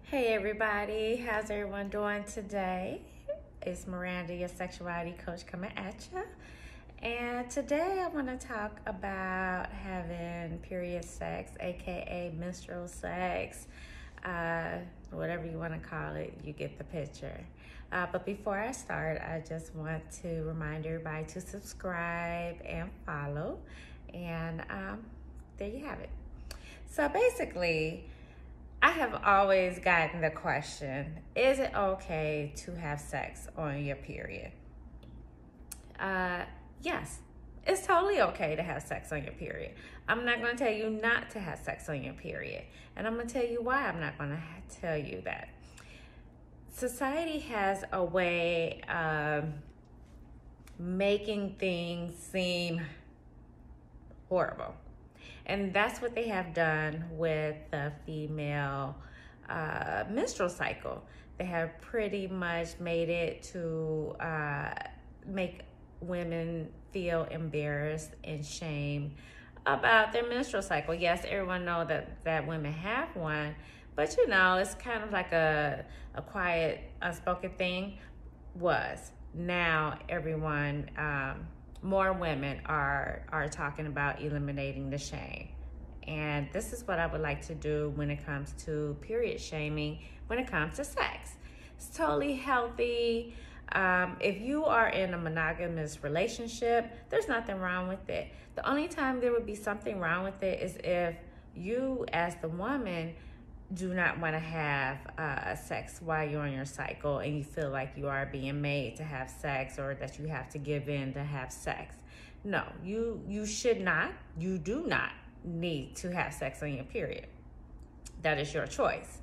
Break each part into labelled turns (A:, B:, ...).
A: Hey everybody, how's everyone doing today? It's Miranda, your sexuality coach, coming at you. And today I want to talk about having period sex, aka menstrual sex, whatever you want to call it, you get the picture. But before I start, I just want to remind everybody to subscribe and follow. And there you have it. So basically, I have always gotten the question, is it okay to have sex on your period? Yes, it's totally okay to have sex on your period. I'm not going to tell you not to have sex on your period. And I'm going to tell you why I'm not going to tell you that. Society has a way of making things seem horrible. And that's what they have done with the female menstrual cycle. They have pretty much made it to make women feel embarrassed and shame about their menstrual cycle. Yes, everyone knows that women have one, but it's kind of like a quiet, unspoken thing. Now everyone, more women are talking about eliminating the shame. And this is what I would like to do when it comes to period shaming, when it comes to sex. It's totally healthy. If you are in a monogamous relationship, there's nothing wrong with it. The only time there would be something wrong with it is if you, as the woman, do not want to have sex while you're on your cycle and you feel like you are being made to have sex, or that you have to give in to have sex. No, you should not. You do not need to have sex on your period. That is your choice.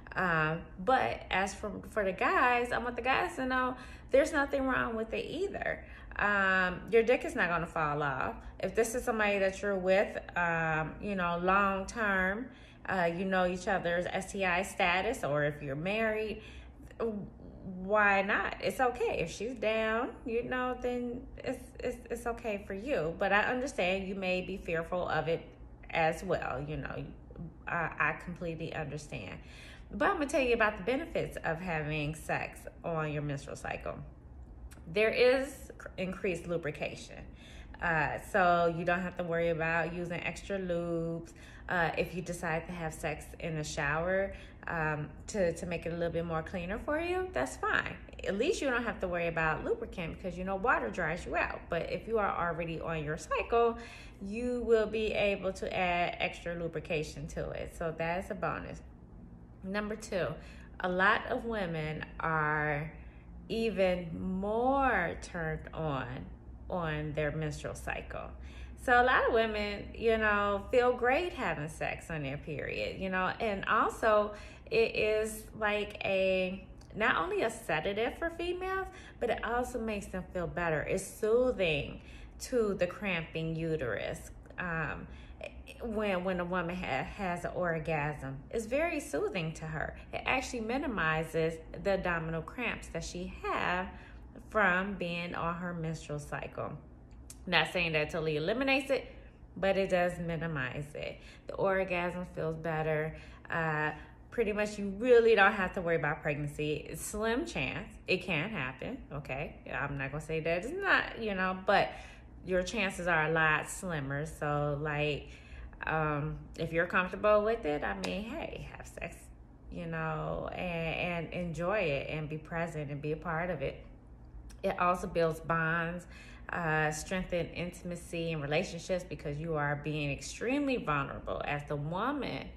A: But as for the guys, I want the guys to know there's nothing wrong with it either. Your dick is not going to fall off. If this is somebody that you're with, long term, you know each other's STI status, or if you're married, why not? It's okay. If she's down, then it's okay for you. But I understand you may be fearful of it as well. I completely understand. But I'm going to tell you about the benefits of having sex on your menstrual cycle. There is increased lubrication. So you don't have to worry about using extra lubes. If you decide to have sex in the shower to make it a little bit more cleaner for you, that's fine. At least you don't have to worry about lubricant, because water dries you out. But if you are already on your cycle, you will be able to add extra lubrication to it. So that is a bonus. Number 2, a lot of women are even more turned on their menstrual cycle. So a lot of women, feel great having sex on their period, and also it is like not only a sedative for females, but it also makes them feel better. It's soothing to the cramping uterus. When a woman has an orgasm, it's very soothing to her. It actually minimizes the abdominal cramps that she have from being on her menstrual cycle. Not saying that totally eliminates it, but it does minimize it. The orgasm feels better. Pretty much you really don't have to worry about pregnancy. It's slim chance. It can happen, okay? I'm not going to say that it's not, but your chances are a lot slimmer. So, if you're comfortable with it, hey, have sex, and enjoy it and be present and be a part of it. It also builds bonds, strengthen intimacy and relationships, because you are being extremely vulnerable as the woman,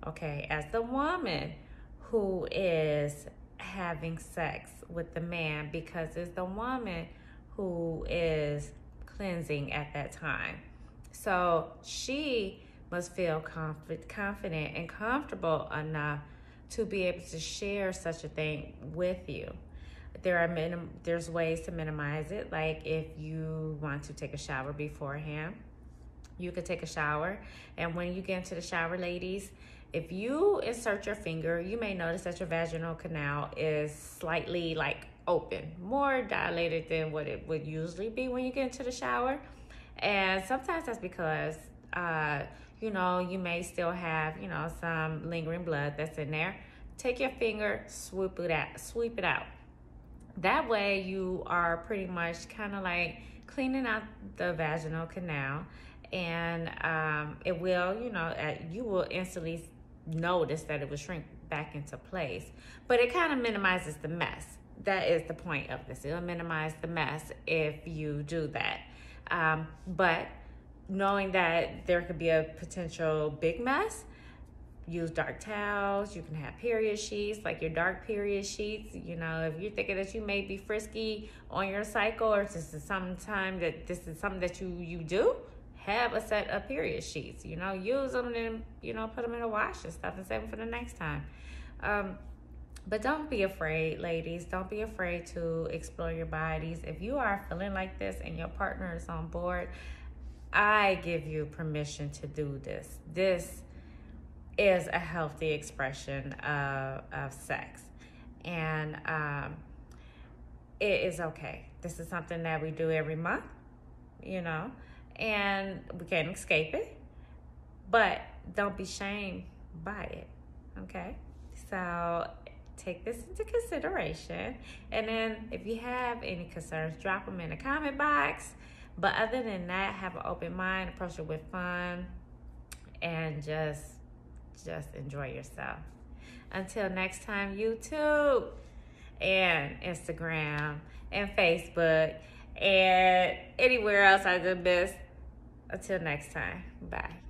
A: who is having sex with the man, because it's the woman who is cleansing at that time. So she must feel confident and comfortable enough to be able to share such a thing with you. There's ways to minimize it. Like if you want to take a shower beforehand, you could take a shower. And when you get into the shower, ladies, if you insert your finger, you may notice that your vaginal canal is slightly open, more dilated than what it would usually be when you get into the shower. And sometimes that's because you may still have, some lingering blood that's in there. take your finger, sweep it out. That way you are pretty much kind of like cleaning out the vaginal canal, and it will, you will instantly notice that it will shrink back into place, but it kind of minimizes the mess. That is the point of this. It'll minimize the mess if you do that. But knowing that there could be a potential big mess, use dark towels. You can have period sheets, like your dark period sheets. If you're thinking that you may be frisky on your cycle, or this is something that you do, have a set of period sheets. Use them and put them in a wash and stuff and save them for the next time. But don't be afraid, ladies. Don't be afraid to explore your bodies. If you are feeling like this and your partner is on board, I give you permission to do this. This is a healthy expression of sex. And it is okay. This is something that we do every month, and we can't escape it. But don't be shamed by it, okay? So take this into consideration. And then if you have any concerns, drop them in the comment box. But other than that, have an open mind, approach it with fun, and just enjoy yourself. Until next time, YouTube and Instagram and Facebook and anywhere else I could miss. Until next time, bye.